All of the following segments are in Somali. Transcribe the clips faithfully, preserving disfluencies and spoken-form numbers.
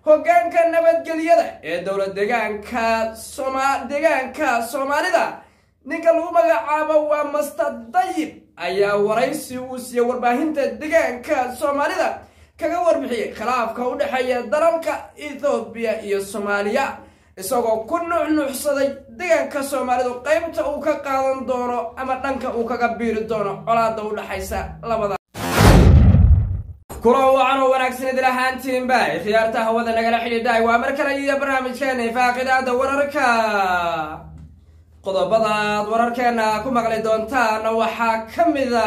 hoggaanka nabadgelyada ee dowlad deegaanka Soomaa deegaanka Soomaalida ninka lagu magacaabo waa Master Dayib ayaa waraysi uu siiyay warbaahinta deegaanka Soomaalida kaga warbixiyay khilaafka u dhaxeeya dalalka Ethiopia iyo Soomaaliya isagoo ku nuuxnuuxsaday deegaanka Soomaalidu qaybta uu ka qaadan doono ama dhanka uu kaga biiri doono colaadda u dhaxaysa labada كلوا وعنوا ونكسن دلهان تيمباي خيارته هو ذا نقل حديداي وامرك لي برنامج كان فاقد ورركا قضبضات ورركنا كما قال دونتان وحاكم ذا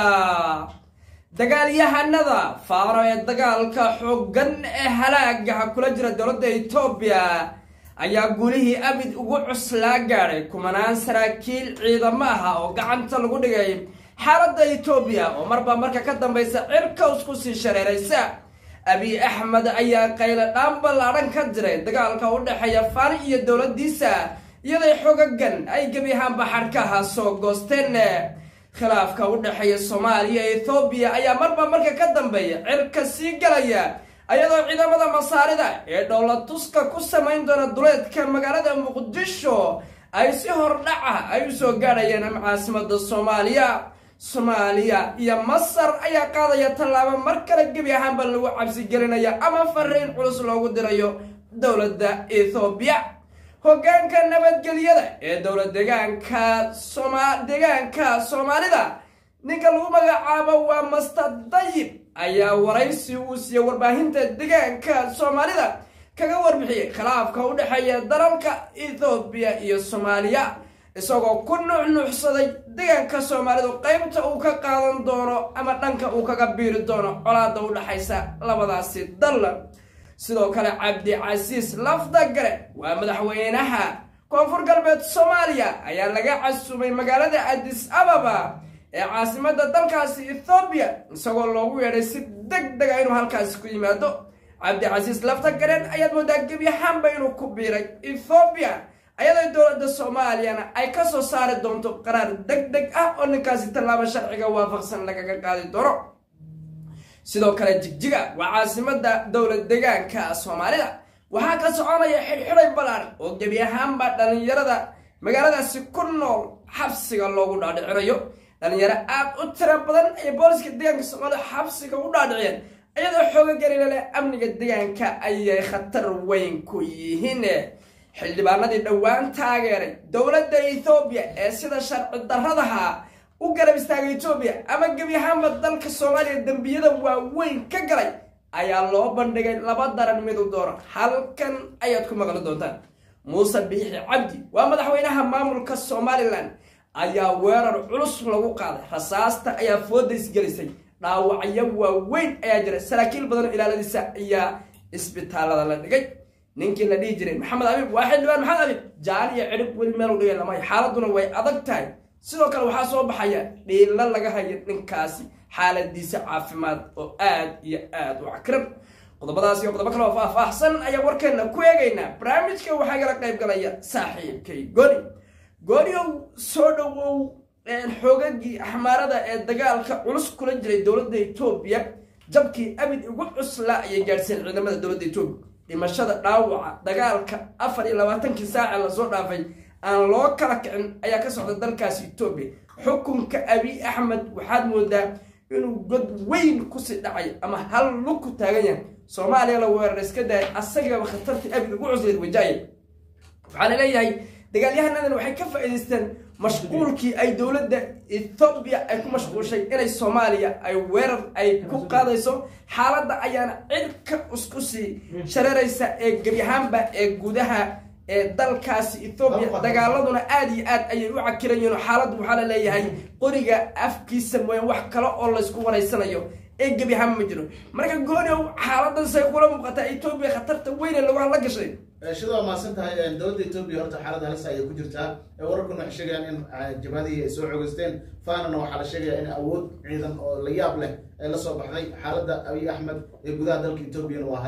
دقال يهنذا فارو يدقال كحوغن هلاق كل جرى دولة إثيوبيا أيا قوليه أبد وقعس لاقاري كمانان سراكيل عيدا ماها وقعنت القدقايم حالة إثيوبيا ومربا مركا كدن بيسا عركا وسكوسي شريريسا أبي أحمد أيا قيلة نامبال عران كدرين دقالكا ودحيا فارئية دولة ديسا يدي حقاقن أي قبيهان بحركاها سوق غوستين خلافكا ودحيا الصومالية إثيوبيا أيا مربا مركا كدن بيا عركا سيقليا أيا دو عيدا مدى مصاريدا أي دولة توسكا كوسا ماين دونا دولت كان مقالة مقدشو أي سيهور لعا أي سوق غاريا نم عاصمة الصومالية Soomaaliya iyo Masar ayaa qaadaya talaabo markale gabi ahaan bal lagu cabsi gelinaya ama fariin culus loogu dirayo dawladda Ethiopia hoggaanka nabadgelyada ee dowlad deegaanka Soomaa deegaanka Soomaalida ninka lagu magacaabo waa Master Dayib ayaa waraysi uu siiyay warbaahinta deegaanka Soomaalida kaga warbixiyay khilaafka u dhaxeeya dalalka Ethiopia iyo Soomaaliya isagoo ku nuuxnuuxsaday deegaanka Soomaalidu qaybta uu ka qaadan doono ama dhanka uu kaga biiri doono colaadda u dhaxaysa labadaasi dal sidoo kale Cabdi Casiis Lafdagare waa madaxweynaha koonfur galbeed Soomaaliya ayaa laga casumay magaalada Addis Ababa ee caasimadda dalkaasi Ethiopia isagoo loogu yeeray si degdeg ah inuu halkaas ku yimaado Cabdi Casiis Lafdagare ayaa moodaa gabi ahaanba inuu ku biiray Ethiopia ayada dowladda Soomaaliya ay ka soo saari doonto qaraar degdeg ah oo ninkaasi talaabo sharciga waafaqsan lagaga qaadi doono sidoo kale Jigjiga waa caasimadda dowlad deegaanka Soomaalida waxa ka soconaya xidhxidhay balaan oo gabi ahaanba dhalinyarada magaaladaasi ku nool xabsiga loogu dhaadhicinayo dhalinyaro aad u tiro badan ee booliska deegaanka Soomaalida xabsiga u dhaadhiciyeen ayadoo xooga galinaya amniga deegaanka ayay khatar weyn ku yihiin xildhibaanadii dhawaan taageeray dowladda Ethiopia ee sida sharci darradaha u garab istaagay Ethiopia ama gabi ahaanba dalka Soomaaliya dambiyada waaweyn ka galay ayaa loo bandhigay laba daran mid u dooro halkan ayaad ku maqli doontaan Muuse Biixi Cabdi waa madaxweynaha maamulka Somaliland ayaa weerar culus lagu qaaday rasaasta ayaa foodays gelisay dhaawacyo waaweyn ayaa jira saraakiil badan ilaaladiisa ayaa isbitaalada la dhigay ninkii la dhigi jiray Maxamed Abiib waaxid dhawaan Maxamed Abiib jaaliya cirib wali meel u dhigay lama xaaladuna way adag tahay sidoo kale waxa soo baxaya dhiila laga hayo ninkaasi xaaladiisa caafimaad oo aad iyo aad u cakran qodobadaas iyo qodobo kale oo faahfaahsan ayaa warkeena ku eegaynaa barnaamijka waxa kala qayb galaya saaxiibkay Goni Goni soo dhawow een xoogagii axmaarada ee dagaalka culus kula jiray dowladda Ethiopia jabkii abid ugu cusla ay gaarsiin ciidamada dowladda Ethiopia dhimashada dhaawaca dagaalka afar iyo labaatan saac la soo dhaafay aan loo kala kicin ayaa ka socda dalkaasi Ethiopia xukunka Abiy Ahmed waxaad moodaa inuu god weyn ku sii dhacay ama hal lug ku taagan yahay Soomaaliya la weerar iska day asaga khatartii abid ugu cusleed wajaayay waxaan leeyahay dagaalyahanadana waxay ka faa'iideysteen mashquulkii ay dowladda Ethiopia ay ku mashquulshay inay Soomaaliya ay weerar ay ku qaadayso xaaladda ayaana cirka isku sii shareeraysa ee gabi ahaanba ee gudaha ee dalkaasi Ethiopia dagaaladuna aad iyo aad ayay u cakirayeen xaaladdu waxa la leeyahay qoriga afkiisa mooyaan wax kale oo la isku wareysanayo ee gabi ahaan ma jiro marka Goni xaaladdan say kula muuqata Ethiopia khatarta weyn ee lagu la gashay sidoo ma santahay dowladda Ethiopia horta xaalad halis ay ku jirtaa wararkuna waxay sheegayaan in jabhadii ay soo xogeysteen faanana waxa la sheegayaa in awood ciidan oo la yaab leh ay la soo baxday xaaladda Abiy Ahmed ee gudaha dalka Ethiopia waa halis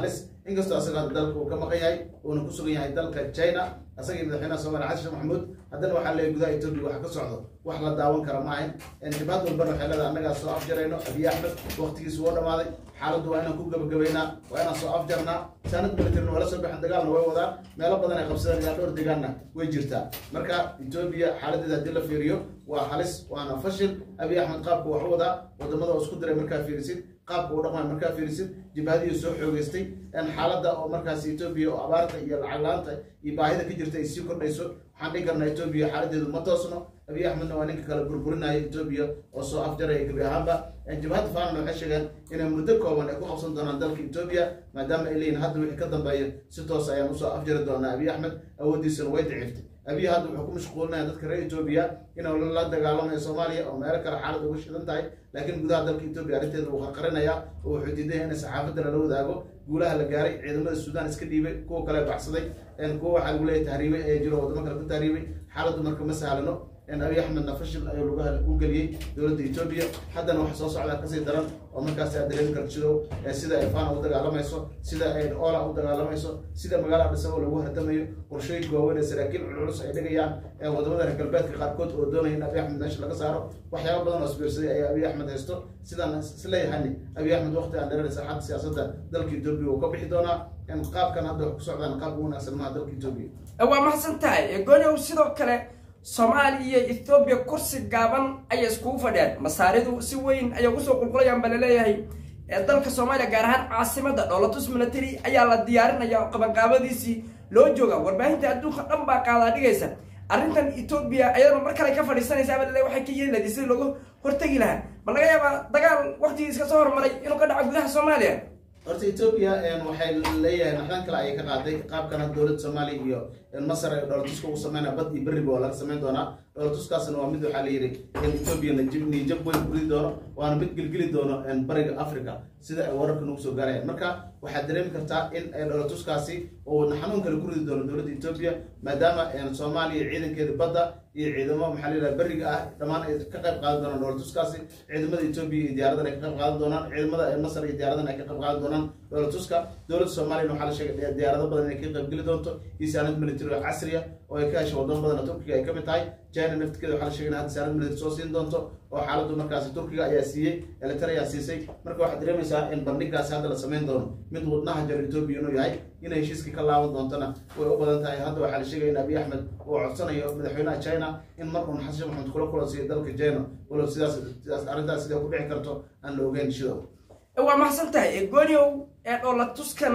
inkastoo asaga dalka uu ka maqan yahay uuna ku sugan yahay dalka China asaga madaxweynaha Soomaaliya Xasan Sheekh Maxamuud haddana waxaa leeyahay gudaha Itoobiya waxa ka socdo wax la daawan kara ma ahayn in dibad walba waxay leedahay annaga soo afjarayno Abiy Ahmed waqtigiisu waa dhamaaday xaaladdu waa inaan ku gabagabeynaa waa inaan soo afjarnaa sanad military wala soo bixin dagaalna way wadaan meelo badan ay qabsadeen ilaa dhowr deegaanna way jirtaa marka Itoobiya xaaladeeda haddii la fiiriyo waa halis waana fashil Abiy Ahmed qaabku wax wadaa wadamada oo isku diray markaa fiirisid qaabku u dhaqmay markaa fiirisid jibhadii soo xoogeystay in xaaladda oo markaas Itoobiya oo abaarta iyo lacag la'aanta iyo baahida ka jirta ay sii kordhayso waxaan dhihi karnaa Itoobiya xaaladeedu ma toosno Abiy Ahmed waa ninka kala burburinaya Itoobiya oo soo afjaray gabi ahaanba jibhada faana waxay sheegeen inay muddo kooban ay ku qabsan doonaan dalka Itoobiya maadaama ay leeyihiin hadda wixii ka dambeeya si toos ayaan usoo afjari doonaa Abiy Ahmed awoodiisana way daciiftay Abiy hadda wuxuu ku mashquulinayaa dadka reer Itoobiya inuu la dagaalamayo Soomaaliya oo meel kale xaalad ugu shidan tahay laakiin gudaha dalka Itoobiya arrinteedu uu qarqarinayaa oo wuxuu diiday in saxaafadda la wadaago guulaha la gaaray ciidamada Suudaan iska dhiibay kuwa kale baxsaday in kuwa waxa lagu leeyahay tahriibay ee jiro wadamo kale ku tahriibay xaaladdu marka ma sahlano in Abiy Ahmed nafashil ayuu lugaha u galiyay dowladda Itoobiya haddana wax soo socda ka sii daran oo markaas ay dareemi karto sida ay faan u dagaalamayso sida ay oola u dagaalamayso sida magaalada Dhisabo lagu hardamayo qorsheey goowan saraakiil culus ay dhigayaan ee wadamada reer galbeedka qaarkood oo doonayaan in Abiy Ahmed meesha laga saaro waxyaabo badan oo isbiirsaday ay Abiy Ahmed haysto sidaan isleeyahay Abiy Ahmed waqti aan dheerayn saxaad siyaasadda dalka Itoobiya oo ka bixi doona in qaabkan hadda ku socdaan qaab wanaagsan ma dalka Itoobiya waa maxsan tahay gooniyow sidoo kale Soomaaliya iyo Itoobiya kursi gaaban ay isku fadhiyaan masaaridu si weyn ay ugu soo qulqulayaan bal leeyahay ee dalka Soomaaliya gaar ahaan caasimada dowladda military ayaa la diyaarinayaa qabanqaabadiisii loo jooga warbaahinta adduunka dhan baa qaada dhigaysa arrintan Itoobiya ayadoo mar kale ka fadhiisanaysa bal leeyahay waxay ka yeelaysaa si loogu hortagi lahaa ma laga yaabaa dagaal waqtigiisa ka soo hormaray inuu ka dhaco gudaha Soomaaliya horta Itoobiya een waxay leeyahay naxdan kale ay ka qaaday qaabkan dowladda Soomaaliya iyo Masar ay dowladda ugu sameeyaan bad iyo bariga oo laga sameyn doona dowladdaasna waa mid waxa la yiri in Itoobiya la jibni jab way guri doono waana mid gilgili doono in bariga Afrika sida ay wararka ugu soo gaarayaan marka waxa dareemi kartaa in ay dowladdaasi oo xanuun kale guri doono dowladda Itoobiya maadaama in Soomaaliya ciidankeeda badda iyo ciidamada maxalliga bariga ah dhamaan ay ka qayb qaadan doonaan dowladdaasi ciidamada Itoobiya iyo diyaaradaha ay ka qayb qaadan doonaan ciidamada Masar iyo diyaaradaha ay ka qayb qaadan doonaan dowladdaska dowladda Soomaaliya waxa la sheegay diyaarado badan ay ka qayb gali doonto iyo saanad military casri ah oo ay ka hesho wadamo badan oo Turkiga ay ka mid tahay China naftigeeda waxa la sheegay in saanad military soo siin doonto oo xaaladdu markaas Turkiga ayaa siiyay Eritrea siisay marka waxa dareemaysaa in bandhigaas hadda la sameyn doono mid wadnaha jar Itoobiya inuu yahay in ay heshiiska ka laaban doontana way u badan tahay hadda waxa la sheegay in Abiy Ahmed uu codsanayo madaxweynaha China in mar uu Xasan Sheekh Maxamuud kula kulansiyo dalka China wala sidaas sidaas arrintaas sida ku dhici karto aan la ogeyn shido waa maxsan tahay gooniyow ee dowlad tuskan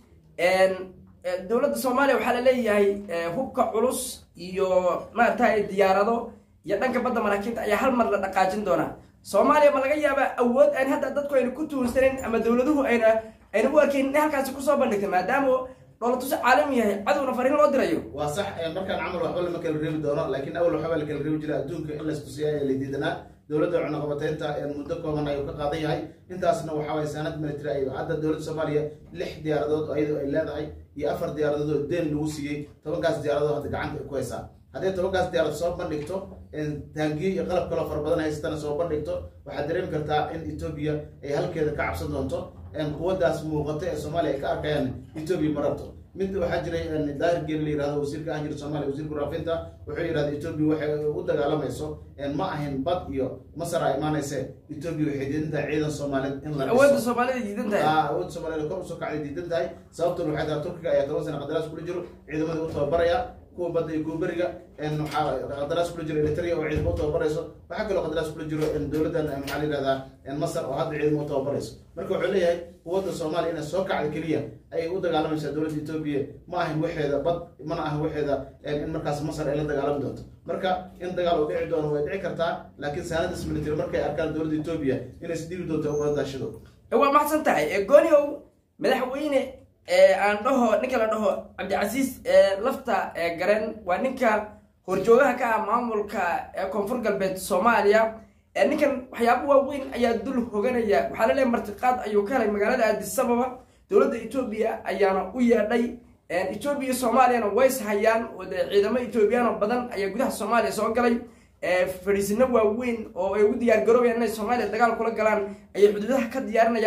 een dowladda Soomaaliya waxa la leeyahay hubka culus iyo maartay diyaarado iyo dhanka badda maraakiibta ayaa hal mar la dhaqaajin doona Soomaaliya ma laga yaabaa awood aan hadda dadku ay ku tuursaneen ama dowladuhu ayna ayna u arkin in halkaas ku soo bandhigtay maadaama dowlad tus caalami yahay cadawna fariin loo dirayo waa sax markaan amal waxba lama kala reebi doono laakiin awal waxba la kala reebi jiray adduunka in la istusiyo ay leedahay dowladda cunaqabateynta ee muddo kooban ay ka qaadan yahay intaasna waxa way sanad military ay hadda dowladda Soomaaliya lix diyaaradood ayadoo ay leedahay iyo afar diyaaradood oo deen lagu siiyay tobankaas diyaaradood hadda gacanta ku haysaa haddii tobankaas diyaarad soo bandhigto in taangiyo iyo qalab kale far badan haystana soo bandhigto waxaad dareemi kartaa in Itoobiya ay halkeeda ka cabsan doonto in quwadaas muuqata ee Soomaaliya ay ka arkayaan Itoobiya marabto mid waxa jiray in daahir geel la yiraahdo wasiirka ah jirka Soomaaliya wasiirka raafinta wuxuu yiraahday Itoobiya waxay u dagaalamayso in ma ahin bad iyo Masar ay imaanaysa Itoobiya waxay diidantahay ciidan Soomaaliyeed in la awoodda Soomaaliyeed diidantahay ah awoodda Soomaaliyeed kor u soo kacay diidantahay sababtoo waxay tahay Turkiga ayaa toban sano qadaraas kula jiro ciidamada u tababaraya kuwa badda iyo kuwa bariga in waxa qadaraas kula jiro Eritrea oo ciidamada u tababarayso waxa kale oo qadaraas kula jiro in dowladdan maxaa la yiraahdaa in Masar oo hadda ciidamada u tababarayso marka wuxuu leeyahay quwadda Soomaaliya in soo kacay kaliya ay u dagaalamaysaa dowladda Itoobiya ma ahan waxeeda bad ma ahan waxeeda in markaas Masar ay la dagaalami doonto marka in dagaal uu dhici doono way dhici kartaa laakiin saanadaas military markay arkaan dowladda Itoobiya inay isdhiibi doonto oo wadaashido waa maxsan tahay ee gooniyow madaxweyne ee aan dhaho ninka la dhaho Cabdicasiis ee lafta ee garan waa ninka horjoogaha ka ah maamulka ee koonfur galbeed Soomaaliya ee ninkan waxyaabo waaweyn ayaa dul hoganaya waxa la leeyahay martiqaad ayuu ka helay magaalada Addis Ababa dowladda Itoobiya ayaana u yeedhay een Itoobiya Soomaaliyana way hayaan oo ciidamada Itoobiyaan badan ayaa gudaha Soomaaliya soo galay ee fariisina waaweyn oo ay u diyaar garoobeen inay Soomaaliya dagaal kula galaan ay xuduudaha ka diyaarinayaan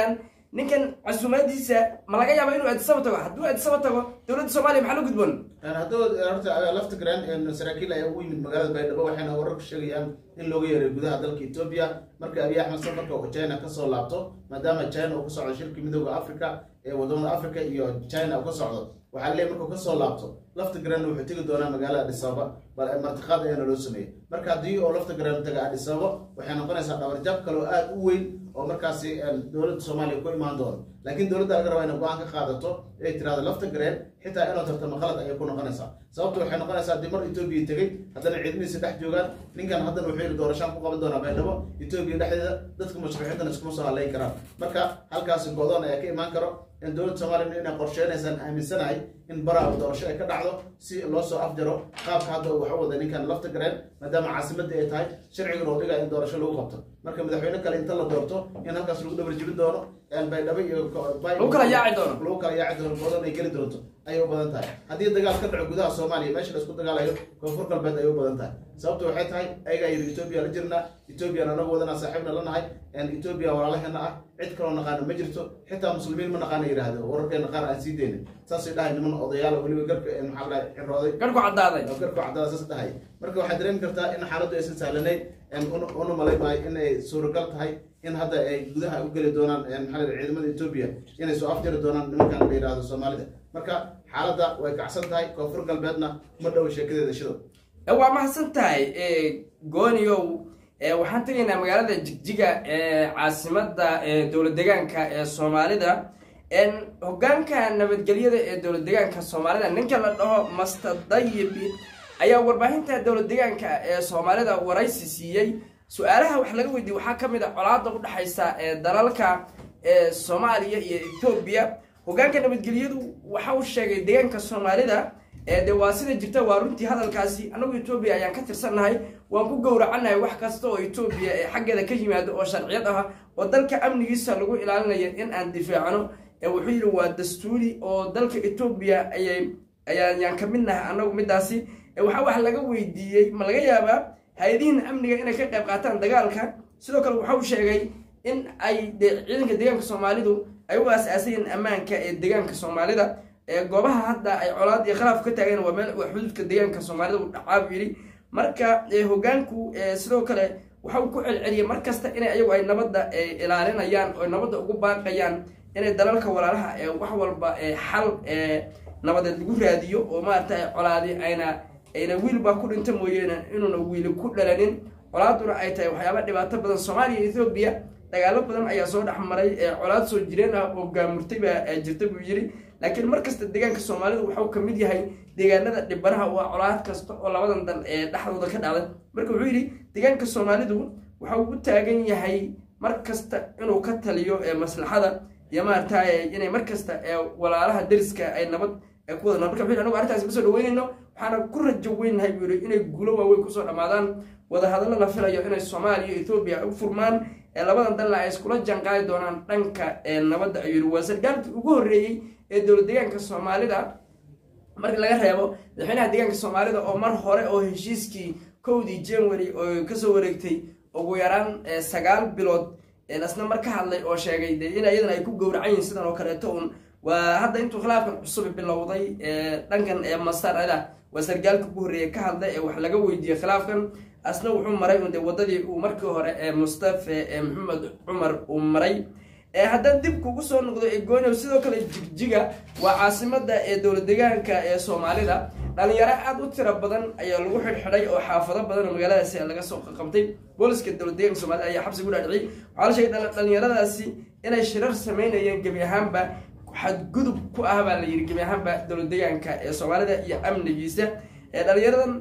ninkan casuumadiisa ma laga yaabo inuu adsaba tago hadduu adsaba tago dowladda Soomaaliya maxaa la gudboon hadduu horta lafta garan in saraakiil ay ugu yimid magaalada Baydhabo waxayna warar ku sheegayaan in looga yeeray gudaha dalka Ethiopia marka Abiy Ahmed safarka uu China ka soo laabto maadaama China uu ku socdo shirka midowga Afrika ee wadamada Afrika iyo China uu ka socdo waxaa leeyahay markuu ka soo laabto lafta garan wuxuu tagi doonaa magaalada Addis Ababa bal martiqaad ayana loo sameeyay marka haddii oo lafta garan taga Addis Ababa waxay noqonaysaa dhabar jab kale oo aad u weyn oo markaasi dowladda Soomaaliya ku imaan doon laakiin dowladda laga rabaa inay go'aan ka qaadato ay tiraahdo lafta garan xitaa inuu tartamo qalad ay ku noqonaysaa sababtu waxay noqonaysaa haddii mar Ethiopia tagay haddana ciidamadiisa dhex joogaan ninkan haddana wuxuu yiri doorashaan ku qaban doonaa Baydhabo Ethiopia dhexdeeda dadka musharaxiinta iskuma soo haleyn karaan marka halkaas go'doon ayaa ka imaan karo in dowladda Soomaaliya inay qorsheynaysan aaminsanahay in baraa doorasho ay ka dhacdo si loo soo afjaro qaabka hadda uu wax u wada ninkan lafta garan maadaama caasimadda ay tahay sharciga loo dhigay in doorasho lagu qabto marka madaxweyne kale inta la doorto in halkaas lagu dhabar jibin doono aan Baydhabo iyo lagu kala yaaci doono lagu kala yaaci doono go'doon ay geli doonto ayay u badan tahay haddii dagaal ka dhaco gudaha Soomaaliya meesha la isku dagaalayo koonfur galbeed ayay u badan tahay sababtu waxay tahay ayaga iyo Ethiopia la jirna Ethiopia anagu wadana saaxiibna la nahay in Ethiopia walaalaheena ah cid kale oo naqaan ma jirto xitaa muslimiin ma naqaan yiraahdo wararkeena qaar aan sii deynay saasay dhahay niman odayaal waliba garka in maxaa la xirooday garku cadaaday garku cadaaday saas dhahay marka waxaad dareemi kartaa in xaaladdu aysan sahlanayn in uu malaymay in ay suuragal tahay in hadda ay gudaha u gali doonaan maxaa la ciidamada Ethiopia inay soo afjari doonaan nimankan la yiraahdo Soomaalida marka xaaladda way kacsan tahay koonfur galbeedna ma dhow sheekadeeda shido waa mahadsan tahay gooniyow waxaan tegaynaa magaalada Jigjiga ee caasimadda dowlad deegaanka ee Soomaalida en hoggaanka nabadgelyada ee dowlad deegaanka Soomaalida ninka la dhaho Master Dayib ayaa warbaahinta dowlad deegaanka ee Soomaalida waraysi siiyay su'aalaha wax laga weydiiyay waxaa kamid ah colaadda u dhaxaysa ee dalalka ee Soomaaliya iyo Ethiopia hoggaanka nabadgelyadu waxa uu sheegay deegaanka Soomaalida ee de waa sida jirta waa runtii hadalkaasi anagu Ethiopia ayaan ka tirsanahay waan ku gowracanahay wax kasta oo Ethiopia ee xaggeeda ka yimaado oo sharciyad ah oo dalka amnigiisa lagu ilaalinayo in aan difaacno ee wuxuu yiri waa dastuuri oo dalka Ethiopia ayay ayaan ka midnahay anagu midaasi ee waxa wax laga weydiiyay ma laga yaabaa hay'adaha amniga inay ka qayb qaataan dagaalka sidoo kale waxa uu sheegay in ay ciidanka deegaanka Soomaalidu ay u aasaasayeen ammaanka ee deegaanka Soomaalida ee goobaha hadda ay colaad iyo khilaaf ka taagan waa meel xuduudka deegaanka Soomaalida uu dhacaab yiri marka hoggaanku sidoo kale waxa uu ku celceliyay markasta inay ayagu ay nabadda ilaalinayaan oo nabadda ugu baaqayaan inay dalalka walaalaha ee wax walba ee xal ee nabadeed lagu raadiyo oo maartay colaadi ayna ayna wiilba ku dhinta mooyeen inuuna wiil ku dhalanin colaaduna ay tahay waxyaabo dhibaato badan Soomaaliya iyo Ethiopia dagaalo badan ayaa soo dhaxmaray ee colaad soo jireen ah oo gaamurtay baa jirta buu yiri laakiin markasta deegaanka Soomaalidu waxa uu kamid yahay deegaanada dhibanaha waa colaad kasta oo labadan dal ee dhaxdooda ka dhacday marka wuxuu yiri deegaanka Soomaalidu waxa uu u taagan yahay markasta inuu ka taliyo ee maslaxada iyo maartay inay markasta ee walaalaha dariska ay nabad ee ku wada marka wuxuu anagu arrintaas ma soo dhaweynayno waxaana ku rajo weynahay buu yiri inay guulo waaweyn ku soo dhamaadaan wada hadallo la filayo inay Soomaaliya iyo Ethiopia u furmaan ee labadan dal ay iskula janqaadi doonaan dhanka ee nabadda ayuu yiri waa sargaalkii ugu horeeyay ee dowlad deegaanka Soomaalida marka laga reebo madaxweynaha deegaanka Soomaalida oo mar hore oo heshiiskii kowdii January oo ka soo wareegtay ugu yaraan sagaal bilood ee asna mar ka hadlay oo sheegay in ayadana ay ku gowracayeen sidan oo kale toon waa hadda intuu khilaafkan cusub bilowday ee dhankan ee Masarada waa sargaalkii ugu horeeyay ka hadlay ee wax laga weydiiyay khilaafkan asna wuxuu maray inta wadadii uu markii hore ee Mustafa ee Maxamed Umar uu maray ee hadda dib kugu soo noqdo ee Gooniyow sidoo kale Jigjiga waa caasimadda ee dowlad deegaanka ee Soomaalida dhalinyaro aad u tiro badan ayaa lagu xidhxidhay oo xaafado badan oo magaaladaasi laga soo qabtay booliska dowlad deegaanka Soomaalida ayaa xabsi ku dhaadhicay waxa la sheegay dhalinyaradaasi inay shirar sameynayeen gabi ahaanba xadgudub ku ah baa la yiri gabi ahaanba dowlad deegaanka ee Soomaalida iyo amnigiisa ee dhalinyaradan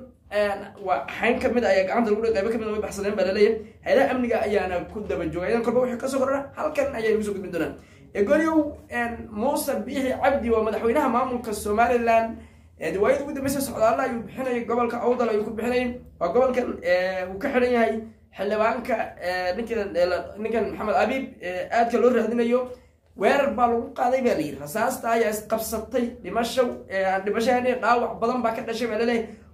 waa xayn kamid ah ayaa gacanta lagu dhaqay kamid way baxsadeen baa leeyahay hay'adaha amniga ayaana ku daba joogayeen kolba wixii ka soo kordha halkan ayay ugu soo gudbin doonaan ee Gooniyow Muuse Biixi Cabdi waa madaxweynaha maamulka Somaliland ee diwaayada ugu dambeysay socdaal ayuu bixinay gobolka Awdal ayuu ku bixinay waa gobolkan ee uu ka xiran yahay xildhibaanka ninkan ninkan Maxamed Abiib aadka loo raadinayo weerar baa lagu qaaday baa leeyahay rasaasta ayaa isqabsatay dhimasho dhimashadeena dhaawac badan baa ka dhashay baa leeyahay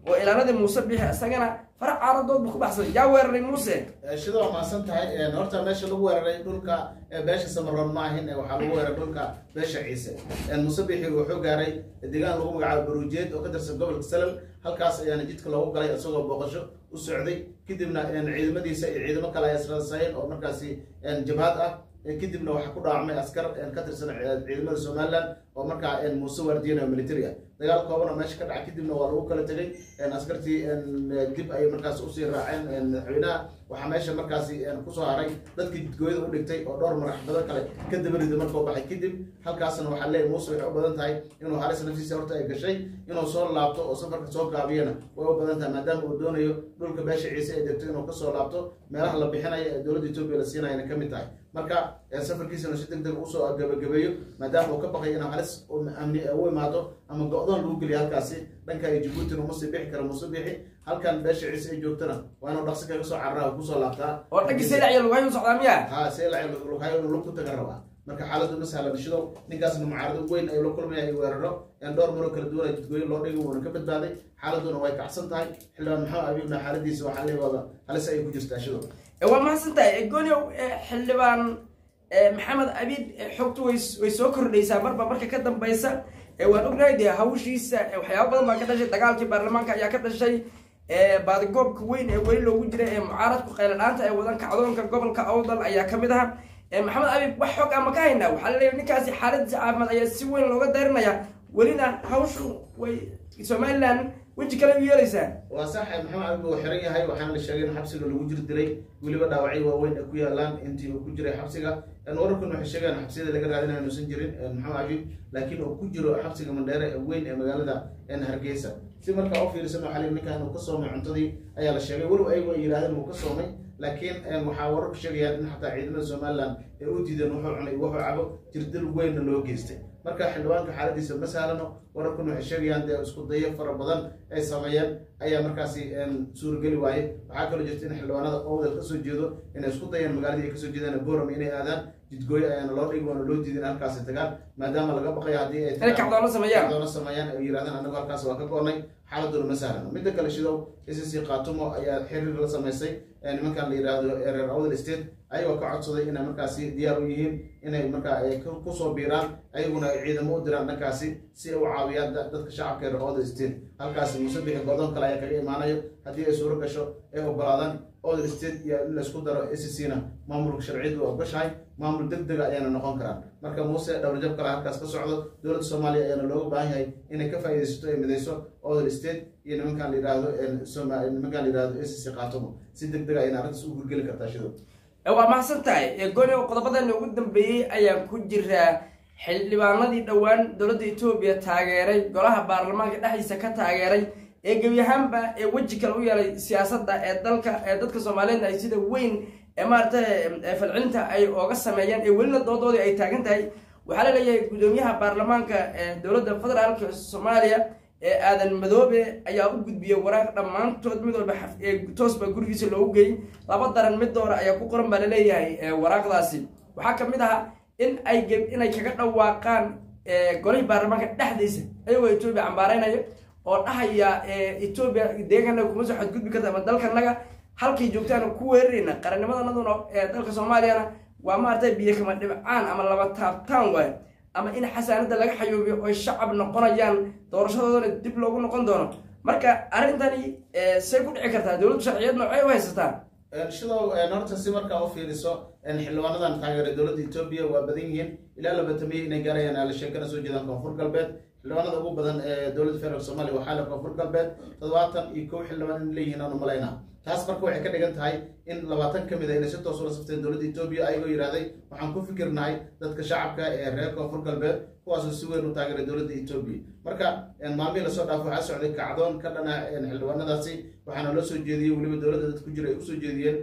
oo ilaaladii muuse bixi isagana farac caaradood buu ku baxsaday yaa weeraray muuse shida waa maasan tahay horta meesha lagu weeraray dhulka beesha samaroon ma ahin waxaa lagu weeraray dhulka beesha ciise muuse bixi wuxuu gaaray deegaan lagu magacaabo baruujeed oo ka tirsan gobolka salal halkaas ayaana jidka loogu galay isagoo booqasho u socday kadibna ciidamadiisa iyo ciidamo kale ay israasayn oo markaasi jabhad ah kadibna waxaa ku dhaawacmay askar ka tirsan ciidamada somaliland oo markaa muuse waardiyan military ah dagaal kooban oo meesha ka dhacay kadibna waa lagu kala tegay askartii dib ay markaas usii raaceen madaxweynaha waxaa meesha markaasi kusoo haray dadkii jidgooyada u dhigtay oo dhowr madaxbado kale ka dabariday markuu baxay kadib halkaasna waxaa leeyahay muuse waxay u badan tahay inuu halis naftiisa horta ay gashay inuu soo laabto oo safarka soo gaabiyana way u badan tahay maadaama uu doonayo dhulka beesha ciise ay degto inuu kasoo laabto meelaha la bixinayo ee dowladda etoobiya la siinayana ka mid tahay marka safarkiisana si degdeg usoo gabagabeeyo maadaama uu ka baqay inuu halis amni u imaado ama go-doon lagu geliyo halkaasi dhanka ay jabuutina uma sii bixi kara muuse bixi halkan beesha ciise ay joogtana waa inuu dhaqsi kaga soo cararaha kusoo laabtaa oo dhankii seelacyo lugahay u socdaa miya ha seelacyo lugahay inuu lug ku taga rabaa marka xaaladdu ma sahla bishidow ninkaasna mucaarado weyn ay la kulmaya ay weeraro dhowr maroo kala duwan ay jidgooyo loo dhigay wuuna ka badbaaday xaaladuna way kacsan tahay xildhibaan maxamed abiibna xaaladiisa waxaa leewada halis ay ku jirtaa shidow waa mahadsan tahay goonyow xildhibaan maxamed abiib xogtu way way soo kordhaysaa marba marka ka dambaysa waan ognahay dee hawshiisa waxyaaba badan baa ka dhashay dagaalkii baarlamaanka ayaa ka dhashay baadigoobka weyn ee weli loogu jiray ee mucaaradku qayladhaanta ee wadan kacdoonka gobolka awdal ayaa kamid aha maxamed abiib wax xog ama ka haynaa waxaa laleeyahay ninkaasi xaaladiisa caafimaad ayaa si weyn looga dayrinaya welina hawshu way somaliland weji kale u yeelaysaa waa sax maxamed abiib uu xiran yahay waxaana la sheegay in xabsiga lagu jir dilay weliba dhaawacyo waaweyn ay ku yaalaan intii uu ku jiray xabsiga wararkan waxay sheegaan xabsiyada laga raadinayo inuusan jirin maxamed abiib laakiin uu ku jiro xabsiga mandheere ee weyn ee magaalada hargeysa si markaa u fiirsan waxaa leeyahay ninkan uu ka soomay cuntadii ayaa la sheegay weliba ayagu ay yidhahdeen uu ka soomay laakiin waxaa wararku sheegayaan in xataa ciidamada somaliland ay u diideen wuxuu cunay wuxuu cabo jirdil weynna loo geystay marka xildhibaanka xaaladiisa ma sahlano wararkuna waxay sheegayaan dee isku dayo fara badan ay sameeyeen ayaa markaasi suurageli waaye waxaa kaloo jirta in xildhibaanada owdal kasoo jeedo inay isku dayeen magaaladii ay kasoo jeedaan boram inay aadaan jidgooyo ayaana loo dhigi waana loo diidin halkaasi tagaan maadaama laga baqayo haddii ay kacdoono sameeyaan kacdoono sameeyaan ay yidhahdaan anagu halkaas waa ka go'nay xaaladuna ma sahlano midda kale shidow s c qaatumo ayaa xiriir la samaysay nimankan la yidhaahdo reer awdal state ayagoo ka codsaday inay markaasi diyaar u yihiin inay markaa kusoo biiraan ayaguna ay ciidamo u diraan dhankaasi si ay u caawiyaan dadka shacabka reer awdal state halkaasi muuse bixi godoon kale ayaa kaga imaanayo haddii ay suuro gasho ay ogolaadaan awdal state iyo in laisku daro s c na maamulka sharciyadu waa ogashahay maamul deg dega ayaana noqon karaan marka muuse dhabarjab kale halkaas ka socdo dowladda soomaaliya ayaana looga baahan yahay inay ka faa'iidaysato ay midayso awdal state iyo nimankan la yidhaahdo nimankan la yidhaahdo s c qaatumo si deg dega ayna arrintaas u gurgeli kartaa shido waa mahadsan tahay gooni qodobadan ugu dambeeyey ayaan ku jiraa xildhibaanadii dhowaan dowladda etoobiya taageeray golaha baarlamaanka dhexdiisa ka taageeray ee gebi ahaanba ee weji kale u yeelay siyaasadda ee dalka ee dadka soomaaliyeedna ay sida weyn ee maaragtay falcinta ay ooga sameeyeen ee welina doodoodii ay taagan tahay waxaa la leeyahay gudoomiyaha baarlamaanka ee dowladda federaalka soomaaliya ee aadan madoobe ayaa u gudbiyey waraaq dhammaantood mid walba toos baa gurigiisa loogu geeyey laba daran mid doora ayaa ku qoran baa laleeyahay waraaqdaasi waxaa kamid ahaa in ay inay kaga dhawaaqaan golihii baarlamaanka dhexdiisa ayagoo etoobiya cambaareynayo oo dhahaya etoobiya deegaanaga kuma soo xadgudbi karta ama dalkanaga halkay joogtaan ku weerarayna qarannimadanaduna ee dalka soomaaliyana waa maaragtay biyo kama dhibcaan ama laba taabtaan waayo ama in xasaanada laga xayoobiyo oo shacab noqonayaan doorashadoodana dib loogu noqon doono marka arrintani say ku dhici kartaa dowladdu sharciyeed noocay u haysataa shidow horta si markaa u fiiriso xildhibaanadan taageeray dowladda etoobiya waa badan yihiin ilaa labatamiyey inay gaarayaan aalishe kana soo jeedaan koonfur galbeed xildhibaanada ugu badan ee dowladda federaalk soomaaliya waxaa la koonfur galbeed toddobaatan iyo kow xildhibaan in leeyihiin aanu malaynaa taas marka waxay ka dhigan tahay in labaatan ka mid a inay si toos ula safteen dowladda etoobiya ayagoo yidhahday waxaan ku fikirnahay dadka shacabka ee reer koonfur galbeed kuwaasoo si weyn u taageeray dowladda etoobiya marka maalmihii lasoo dhaafo waxaa socday kacdoon ka dhana xildhibaanadaasi waxaana loo soo jeediyey weliba dowladda dad ku jira ay usoo jeediyeen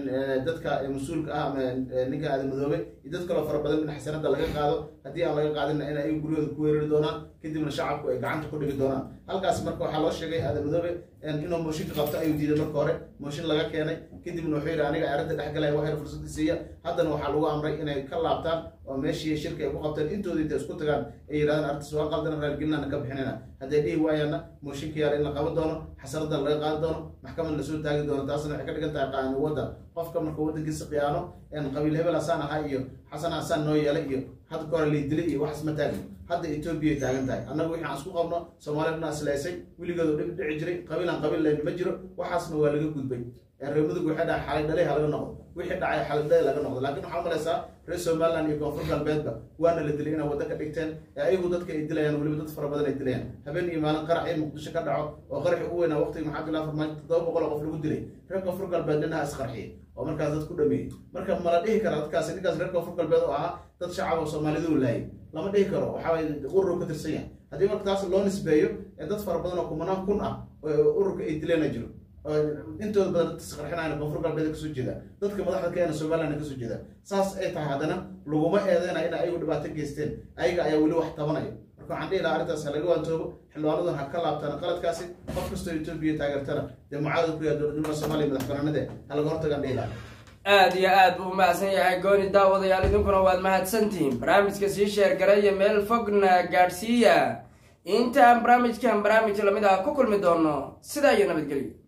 dadka mas-uulka ah ama ninka aadan madoobe iyo dad kaloo fara badan in xasanada laga qaado haddii aan laga qaadinna in ay guryahooda ku weerari doonaan kadibna shacabku ay gacanta ku dhigi doonaan halkaas marka waxaa loo sheegay aadan madoobe inuu mooshinka qabto ayuu diiday marka hore mooshin laga keenay kadibna kadibna wuxuu yidhi aniga arrinta dhexgalaya waxayna fursadii siiya haddana waxaa lagu amray inay ka laabtaan oo meeshii shirka ay ku qabteen intooda intay isku tagaan ay yidhahdaan arrintaas waa qaldan raalgelinana ka bixinayna hadday dhihi waayaanna mooshinka yaala in la qaban doono xasaradan laga qaadi doono maxkamad lasoo taagi doono taasna waxay ka dhigan tahay qaani waddan qofka marka waddankiisa khiyaano qabiil hebel hasaan ahaa iyo xasan hasaan noo yeelay iyo hadda ka hore laydilay iyo waxaas ma taagin hadda etoobiya ay taagan tahay annagu wixii aan isku qabno soomaalidana islaysay weligeedu dhib dhici jiray qabiilaan qabiil layn ma jiro waxaasna waa laga gudbay reer mudug waxay dhahay xalay dhalay ha laga noqdo wixii dhacay xalay dhalay laga noqdo laakiin waxaa malaysaa reer somaliland iyo koonfur galbeedba waana la dilay inay waddo ka dhigteen ee ayagu dadka ay dilayaan weliba dad fara badan ay dilayaan habeen iyo maalin qarax in muqdisho ka dhaco oo qaraxi u weynaa waqtigii maxaa bilaa farmaajo toddoba boqol oo qof lagu dilay reer koonfur galbeed dhinaha isqarxiyey oo markaas dad ku dhameeyey marka mala dhihi kara dadkaasi ninkaas reer koonfur galbeed oo ahaa dad shacab oo soomaalidu laayay lama dhihi karo waxaa waye urur ka tirsan yahay haddii marka taas loo nisbeeyo ee dad fara badan oo kumanaan kun ah oo ururka ay dileena jiro intooda badan dadka isqarxinayna koonfur galbeed kasoo jeeda dadka madaxda keena somaliland kasoo jeeda saas ay tahay haddana laguma eedeyna in ayagu dhibaato geysteen ayaga ayaa weli wax tabanaya marka waxaan dhihi lahaa arrintaas ha laga waantoobo xildhibaanadan ha ka laabtaan qaladkaasi qof kastoo etoobiya taageertana dee mucaadad ku yahay dowladnimada soomaaliya madax banaanade ha laga hortagaan dhihi lahaa aad iyo aad buu umahadsan yahay gooni daawadayaal idinkuna waad mahadsantihiin barnaamijka sii sheergaraya meel fogna gaadhsiiya intaan barnaamijkan barnaamij lamid ah ku kulmi doono sidaa iyo nabadgelyo.